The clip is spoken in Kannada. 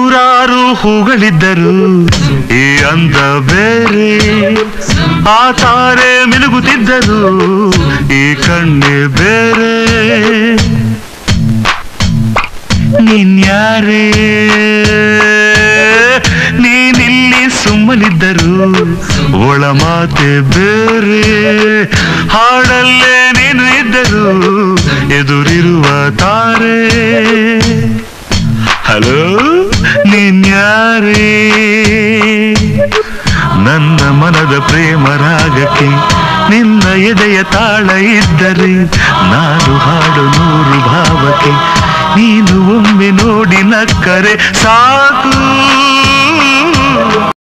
ನೂರಾರು ಹೂಗಳಿದ್ದರು ಈ ಅಂದ ಬೇರೆ ಆ ತಾರೆ ಮಿನುಗುತ್ತಿದ್ದರು ಈ ಕಣ್ಣೆ ಬೇರೆ ನೀನ್ಯಾರೇ ನೀನಿಲ್ಲಿ ಸುಮ್ಮನಿದ್ದರು ಒಳ ಮಾತೆ ಬೇರೆ ಹಾಡಲ್ಲೇ ನೀನು ಇದ್ದರು ಎದುರಿರುವ ತಾರೆ ಹಲೋ ನೀನ್ಯಾರೇ ನನ್ನ ಮನದ ಪ್ರೇಮ ರಾಗಕ್ಕೆ ನಿನ್ನ ಎದೆಯ ತಾಳ ಇದ್ದರೆ ನಾನು ಹಾಡು ನೂರು ಭಾವಕ್ಕೆ ನೀನು ಒಮ್ಮೆ ನೋಡಿ ನಕ್ಕರೆ ಸಾಕು